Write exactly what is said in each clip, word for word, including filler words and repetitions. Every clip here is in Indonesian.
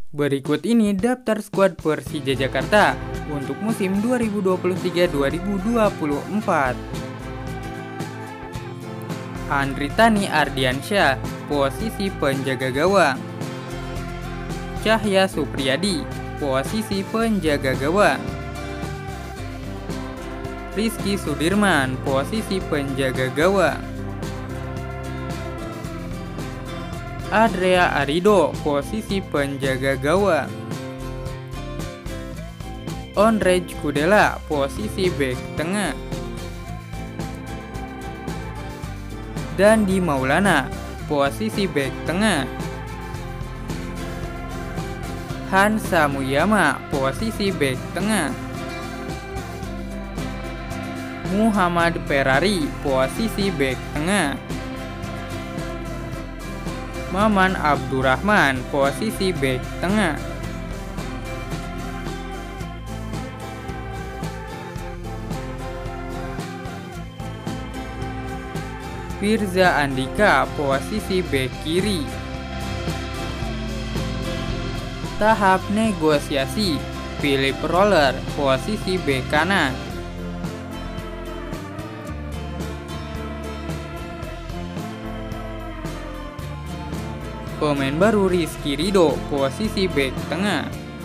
Berikut ini daftar skuad Persija Jakarta untuk musim dua ribu dua puluh tiga dua ribu dua puluh empat. Andritani Ardiansyah, posisi penjaga gawang. Cahya Supriyadi, posisi penjaga gawang. Rizky Sudirman, posisi penjaga gawang. Adrea Arido, posisi penjaga gawang. Ondrej Kudela, posisi bek tengah. Dandi Maulana, posisi bek tengah. Hansa Muyama, posisi bek tengah. Muhammad Ferrari, posisi bek tengah. Maman Abdurrahman, posisi bek tengah. Firza Andika, posisi bek kiri. Tahap negosiasi, Philip Roller, posisi bek kanan. Pemain baru Rizky Ridho, posisi bek tengah.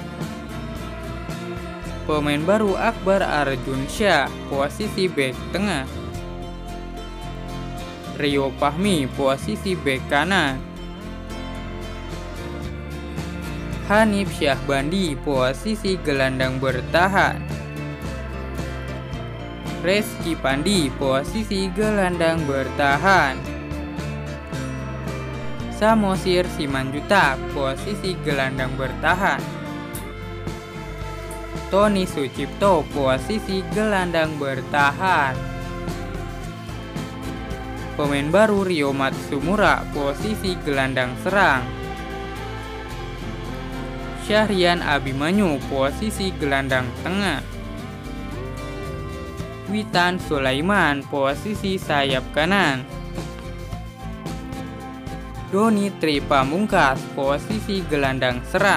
Pemain baru Akbar Arjunsyah, posisi bek tengah. Rio Fahmi, posisi bek kanan. Hanif Syahbandi, posisi gelandang bertahan. Reski Pandi, posisi gelandang bertahan. Samosir Simanjutak, posisi gelandang bertahan. Tony Sucipto, posisi gelandang bertahan. Pemain baru Rio Matsumura, posisi gelandang serang. Syahrian Abimanyu, posisi gelandang tengah. Witan Sulaiman, posisi sayap kanan. Doni Tri Pamungkas, posisi gelandang serang.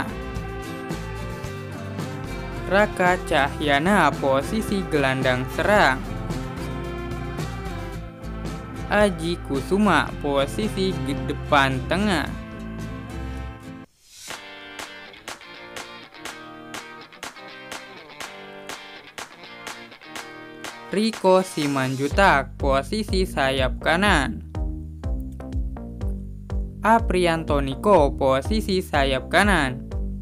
Raka Cahyana, posisi gelandang serang. Aji Kusuma, posisi depan tengah. Riko Simanjutak, posisi sayap kanan. Aprianto Niko, posisi sayap kanan.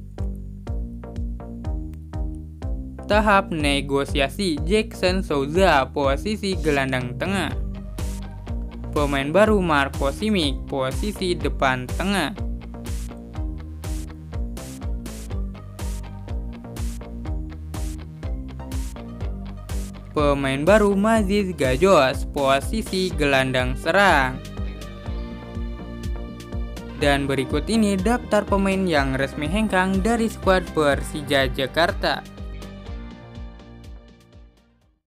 Tahap negosiasi, Jackson Souza, posisi gelandang tengah. Pemain baru Marco Simic, posisi depan tengah. Pemain baru Maziz Gajos, posisi gelandang serang. Dan berikut ini daftar pemain yang resmi hengkang dari skuad Persija Jakarta.